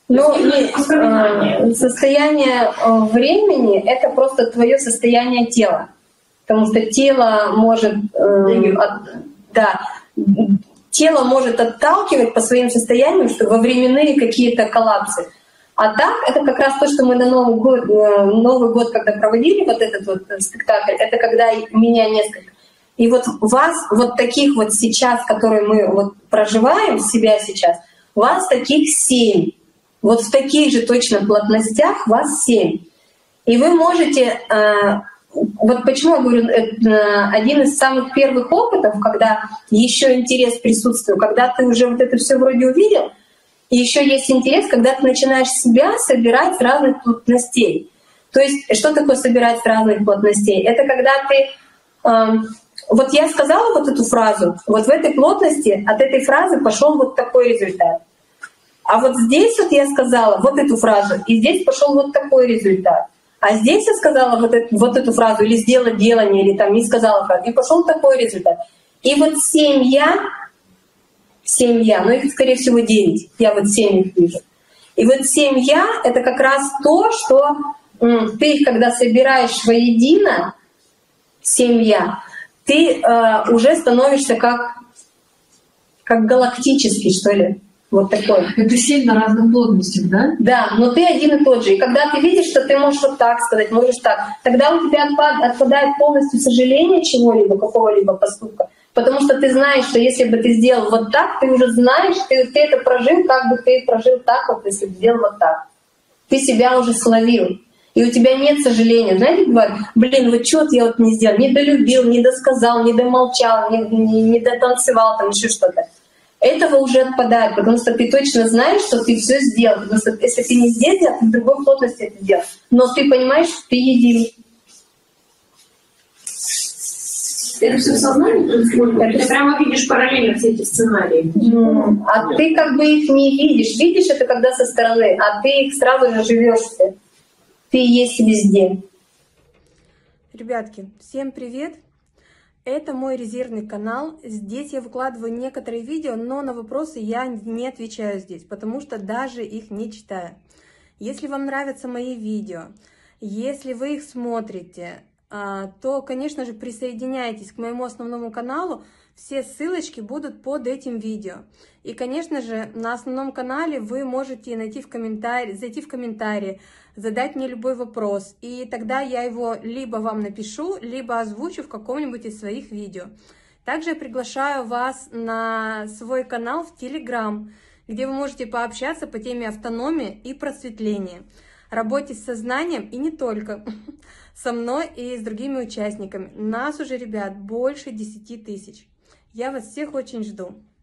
Ну, состояние времени — это просто твое состояние тела. Потому что тело может, тело может отталкивать по своим состояниям, что во временные какие-то коллапсы. А так, это как раз то, что мы на Новый год, когда проводили вот этот вот спектакль, это когда меня несколько. И вот вас, вот таких вот сейчас, которые мы вот проживаем, себя сейчас, вас таких 7. Вот в таких же точно плотностях вас 7. И вы можете, вот почему я говорю, это один из самых первых опытов, когда еще интерес присутствует, когда ты уже вот это все вроде увидел, и еще есть интерес, когда ты начинаешь себя собирать с разных плотностей. То есть что такое собирать с разных плотностей? Это когда ты... Вот я сказала вот эту фразу, вот в этой плотности от этой фразы пошел вот такой результат. А вот здесь вот я сказала вот эту фразу, и здесь пошел вот такой результат. А здесь я сказала вот эту фразу, или сделала делание, или там не сказала фразу, и пошел такой результат. И вот 7 я, но их, скорее всего, 9. Я вот 7 их вижу. И вот 7 я — это как раз то, что ты их, когда собираешь воедино, 7 я, ты уже становишься как галактический, что ли. Вот такой. Это 7 на разных плотностях, да? Да, но ты один и тот же. И когда ты видишь, что ты можешь вот так сказать, можешь так, тогда у тебя отпадает полностью сожаление чего-либо, какого-либо поступка. Потому что ты знаешь, что если бы ты сделал вот так, ты уже знаешь, ты это прожил, как бы ты прожил так, вот если бы сделал вот так. Ты себя уже словил. И у тебя нет сожаления. Знаете, бывает, вот что-то я вот не сделал, не долюбил, не досказал, не домолчал, не дотанцевал, там еще что-то. Этого уже отпадает, потому что ты точно знаешь, что ты все сделал. Потому что если ты не здесь сделал, ты в другой плотности это делал. Но ты понимаешь, что ты един. Это все в сознании происходит? Ты прямо видишь параллельно все эти сценарии. А ты как бы их не видишь. Видишь это когда со стороны, а ты их сразу же живешь. Ты есть везде. Ребятки, всем привет! Это мой резервный канал. Здесь я выкладываю некоторые видео, но на вопросы я не отвечаю здесь, потому что даже их не читаю. Если вам нравятся мои видео, если вы их смотрите, то, конечно же, присоединяйтесь к моему основному каналу. Все ссылочки будут под этим видео. И, конечно же, на основном канале вы можете зайти в комментарии, задать мне любой вопрос. И тогда я его либо вам напишу, либо озвучу в каком-нибудь из своих видео. Также я приглашаю вас на свой канал в Telegram, где вы можете пообщаться по теме автономии и просветления. Работе с сознанием и не только. Со мной и с другими участниками. Нас уже, ребят, больше 10 000. Я вас всех очень жду.